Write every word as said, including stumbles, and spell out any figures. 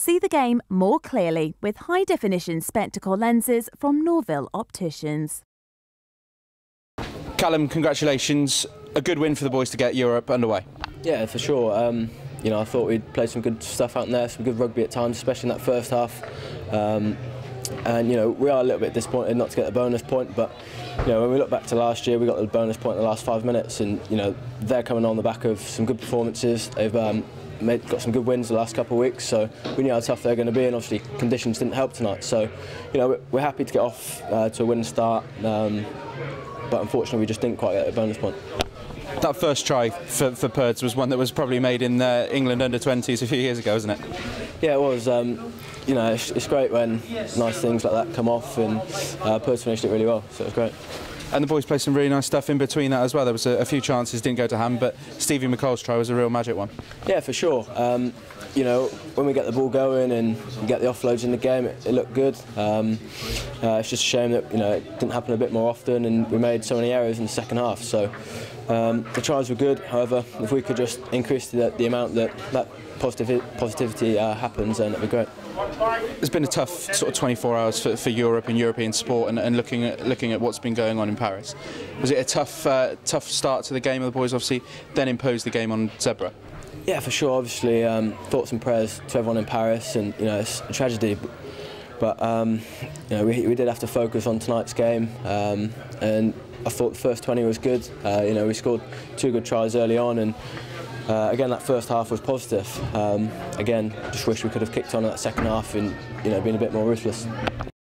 See the game more clearly with high-definition spectacle lenses from Norville Opticians. Callum, congratulations. A good win for the boys to get Europe underway. Yeah, for sure. Um, you know, I thought we'd played some good stuff out there, some good rugby at times, especially in that first half. Um, and, you know, we are a little bit disappointed not to get the bonus point, but, you know, when we look back to last year, we got the bonus point in the last five minutes, and, you know, they're coming on the back of some good performances. They've um, made, got some good wins the last couple of weeks, so we knew how tough they're going to be, and obviously conditions didn't help tonight. So, you know, we're happy to get off uh, to a winning start, um, but unfortunately we just didn't quite get a bonus point. That first try for, for Perds was one that was probably made in uh, England under twenties a few years ago, isn't it? Yeah, it was. Um, you know, it's, it's great when nice things like that come off, and uh, Perds finished it really well, so it was great. And the boys played some really nice stuff in between that as well. There was a, a few chances, didn't go to hand, but Stevie McCall's try was a real magic one. Yeah, for sure. Um, you know, when we get the ball going and get the offloads in the game, it, it looked good. Um, uh, it's just a shame that, you know, it didn't happen a bit more often, and we made so many errors in the second half. So um, the tries were good. However, if we could just increase the, the amount that that positivity, positivity uh, happens, then it'd be great. It's been a tough sort of twenty-four hours for, for Europe and European sport, and, and looking at looking at what's been going on in Paris. Was it a tough uh, tough start to the game? The boys obviously then imposed the game on Zebra. Yeah, for sure. Obviously, um, thoughts and prayers to everyone in Paris, and you know, it's a tragedy. But um, you know, we, we did have to focus on tonight's game, um, and I thought the first twenty was good. Uh, you know, we scored two good tries early on, and uh, again, that first half was positive. Um, again, just wish we could have kicked on in that second half and, you know, been a bit more ruthless.